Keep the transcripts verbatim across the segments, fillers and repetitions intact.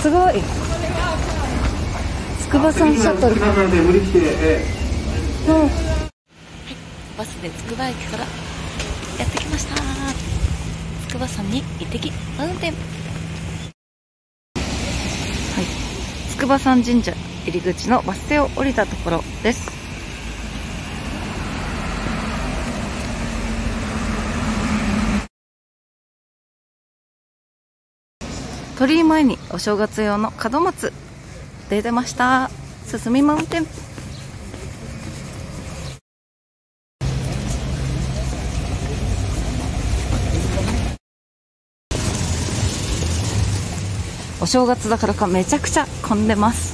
すごい。筑波山シャトル。うん、はい、バスでつくば駅からやってきました。筑波山に行ってきマウンテン。はい、筑波山神社入り口のバス停を降りたところです。鳥居前にお正月用の門松出てました。進みマウンテン。お正月だからかめちゃくちゃ混んでます。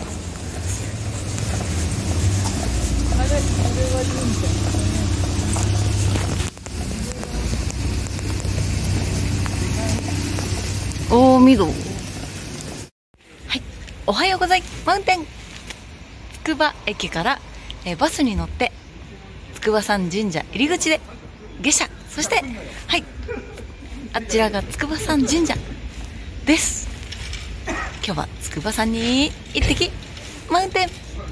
大御堂。はい、おはようございマウンテン。つくば駅からえバスに乗って筑波山神社入り口で下車。そしてはい、あちらが筑波山神社です。今日は筑波山に行ってきマウンテン。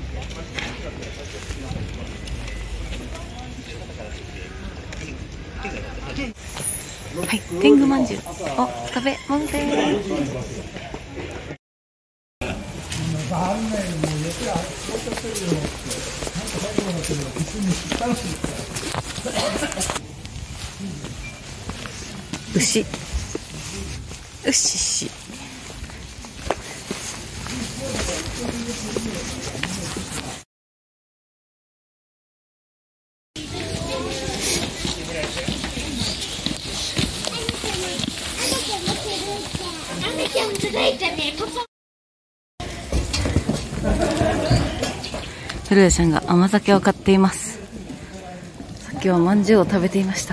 はい、天狗まんじゅうを食べマウンテン。牛うしし。古谷さんが甘酒を買っています。さっきはまんじゅうを食べていました。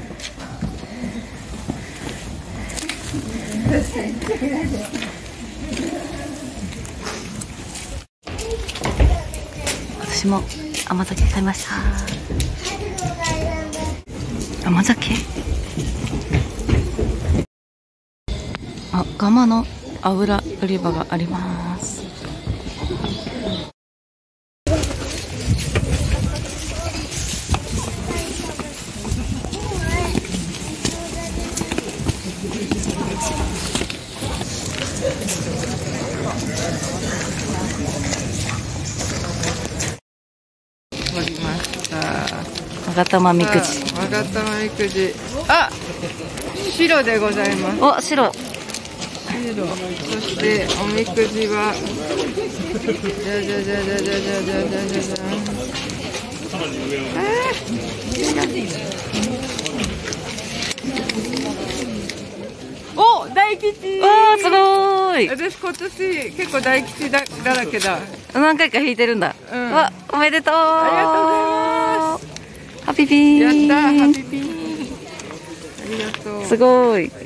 私も甘酒買いました。甘酒、あ、蒲の油売り場があります。 取りました。 勾玉みくじ。 勾玉みくじ。あ、白でございます。 お、白。 白。そしておみくじは。じゃじゃじゃじゃじゃじゃじゃじゃじゃじゃ。お、大吉。 わあ、すごーい。 私今年結構大吉だだらけだ。 何回か引いてるんだ。うん、わ、おめでとう。 ありがとうございます。 ハピピーン。 やったー、ハピピーン。ありがとう。 すごい。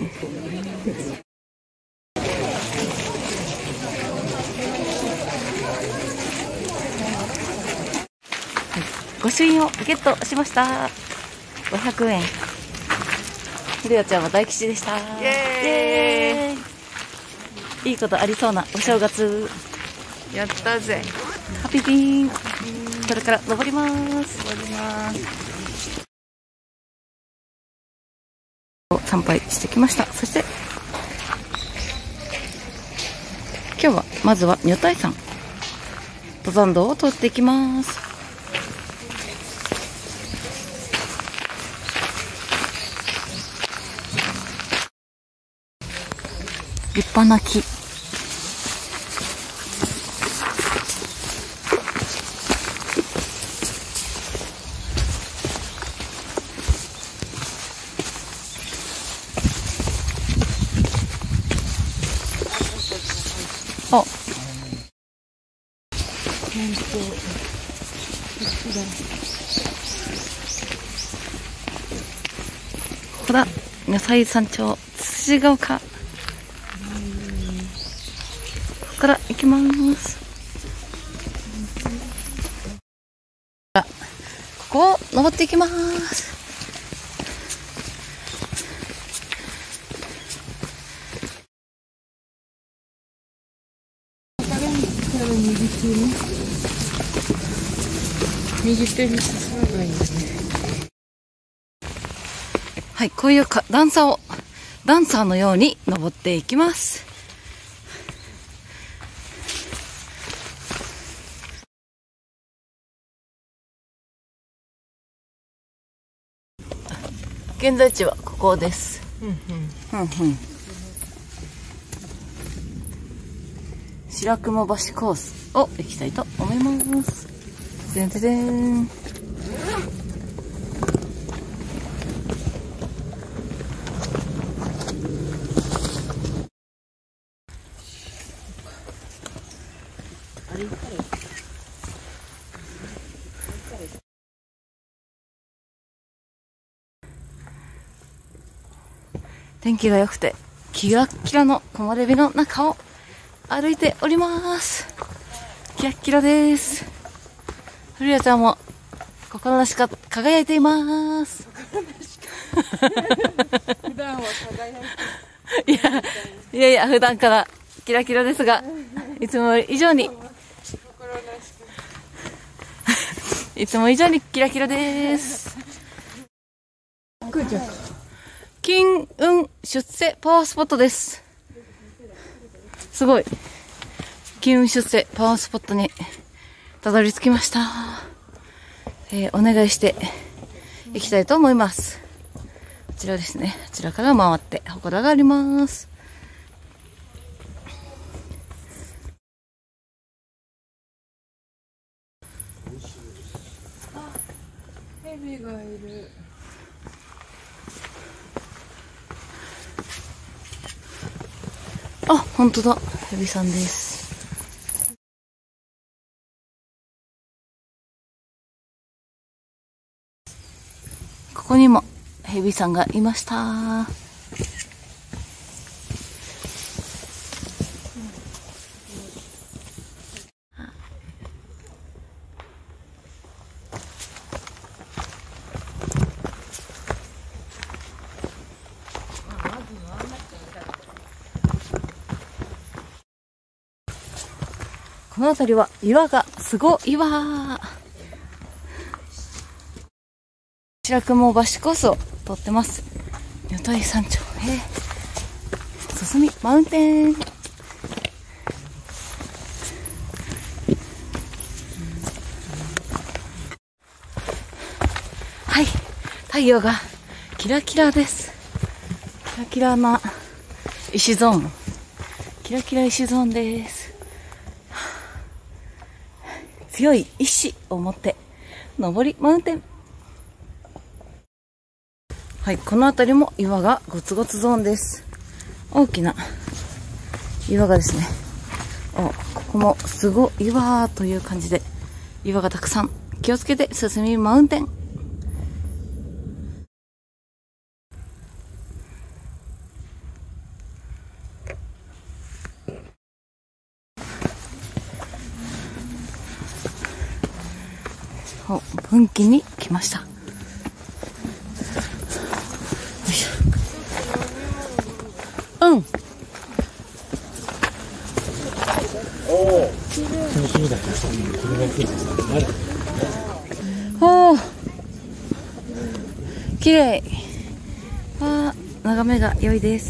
御朱印をゲットしました。ごひゃくえん。ひるやちゃんは大吉でした。イエーイ。いいことありそうなお正月。 やったぜ。 ハピピーン。これから登ります。 登ります。 参拝してきました。そして今日はまずは女体山登山道を通っていきます。立派な木。あ、ここだ、女体山頂つつじが丘。ここから行きます。あ、ここを登っていきます。 右手に右手に進めばいいんだね。 はい、こういうか段差をダンサーのように登っていきます。現在地はここです。 うんうん。 うんうん。白雲橋コースを行きたいと思います。でんででん。天気が良くてキラッキラの木漏れ日の中を歩いております。キラッキラです。古谷ちゃんも心なしか輝いています。 普段は輝いていやいやいや、普段からキラキラですが、いつも以上にいつも以上にキラキラです。金運出世パワースポットです。すごい。金運出世パワースポットにたどり着きました。えー、お願いしていきたいと思います。こちらですね。こちらから回って祠があります。 あ、ヘビがいる。 あ、本当だ。ヘビさんです。ここにもヘビさんがいました。この辺りは岩がすごいわ。白雲橋コースを通ってます。女体山頂へ進みマウンテン。はい、太陽がキラキラです。キラキラな石ゾーン、キラキラ石ゾーンです。強い意志を持って登りマウンテン。はい、この辺りも岩がゴツゴツゾーンです。大きな岩がですね、お、ここもすごい岩という感じで岩がたくさん。気をつけて進みマウンテン。お、分岐に来ました。よいしょ。うん。おお、綺麗。わあ、眺めが良いです。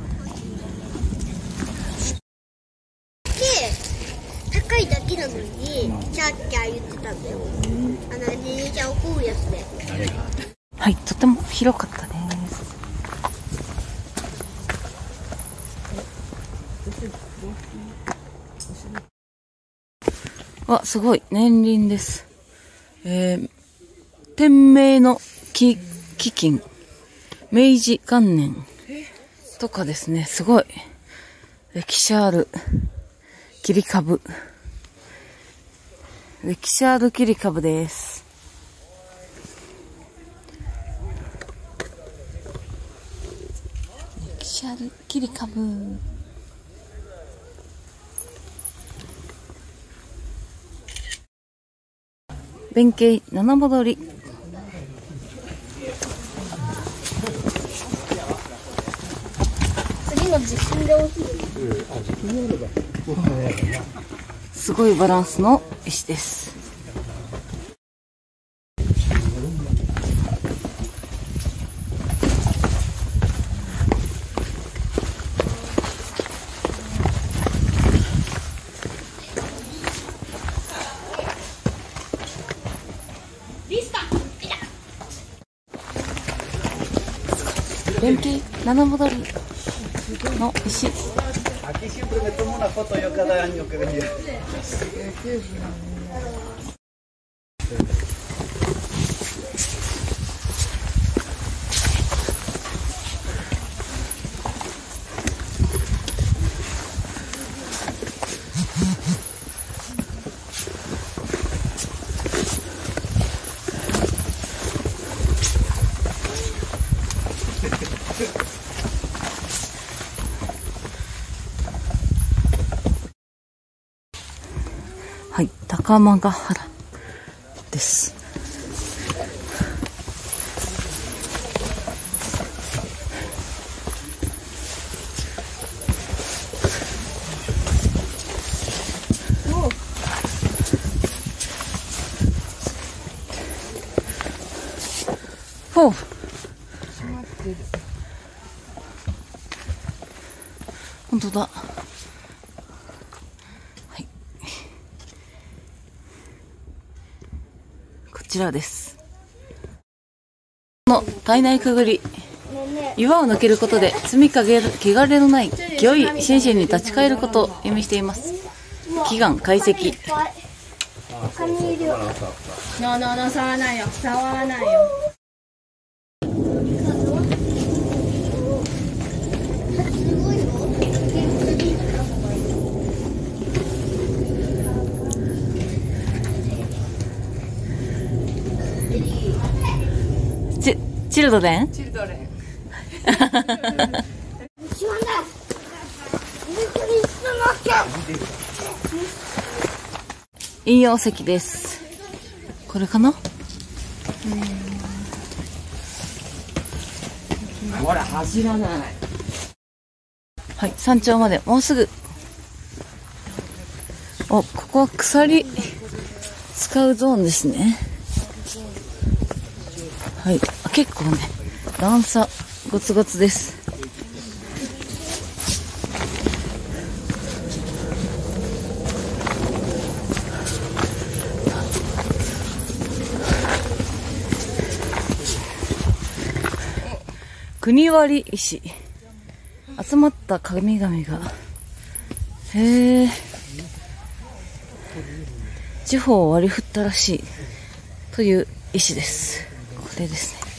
高いだけなのにキャーキャー言ってたんだよ。あの電車をこうやつで。 はい、とても広かったです。わ、すごい年輪です。えー、天明のき飢饉、明治元年とかですね。すごい歴史ある切り株、歴史ある切り株です。歴史ある切り株。弁慶七戻り。 次の地震で起きる。 すすごいバランスの石です。電気なな戻りの石。 Aquí siempre me tomo una foto yo cada año que venía. はい、高間ヶ原です。ほう。本当だ。こちらです。の体内くぐり、岩を抜けることで積み陰汚れのない清い心身に立ち返ることを意味しています。祈願解析。 他にいるよ。 ノーノーノー、触らないよ、触らないよ。 チ, チルドレンチルドレン。 引用石です。これかな？ ほら走らない。 はい、山頂までもうすぐ。お、ここは鎖使うゾーンですね。はい、あ、結構ね、段差ゴツゴツです。国割石、集まった神々が、へえ、地方を割り振ったらしいという石です。これですね。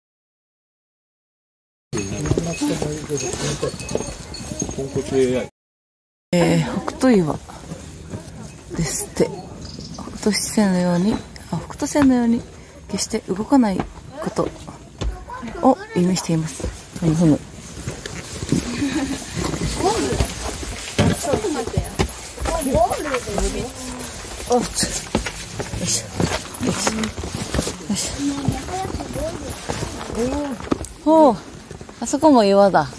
えー、北斗岩ですって。北斗七星のように、あ、北斗星のように決して動かないことを意味しています。ふむふむ。おっ、よいしょ、よいしょ、よいしょ。おお、あそこも岩だ。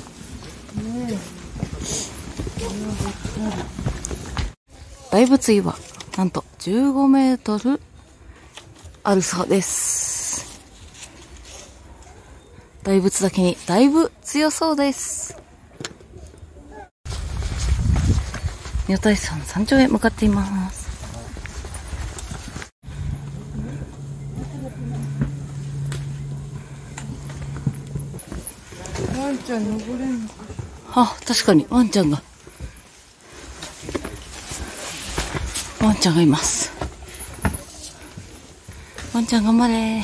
大仏岩、なんとじゅうごメートルあるそうです。大仏だけにだいぶ強そうです。女体山の山頂へ向かっています。 ワンちゃん登れんのか。 あ、確かにワンちゃんがワンちゃんがいます。ワンちゃん頑張れ。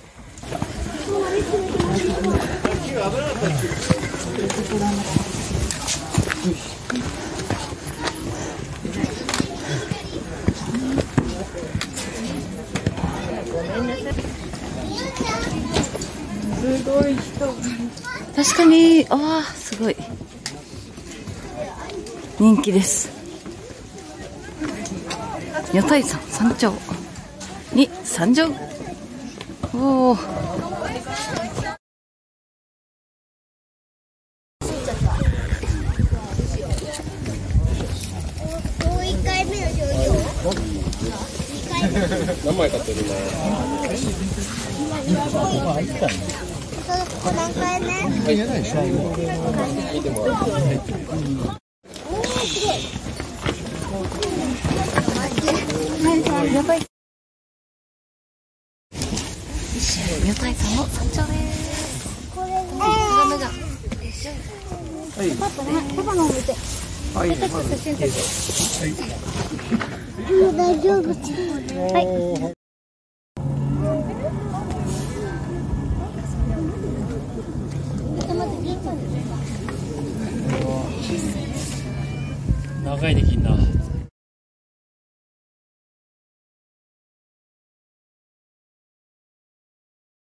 すごい人が。 確かに、ああ、すごい人気です。女体山山頂に参上。おお。 いっかいめの頂上。 何枚買ってるの？ こ何回ね。 見てもらって。 女体女体さんの山頂です。 これね。ダメだ。パパね、パパの方見て。はい。写真撮って。大丈夫。はい。 長いできんな。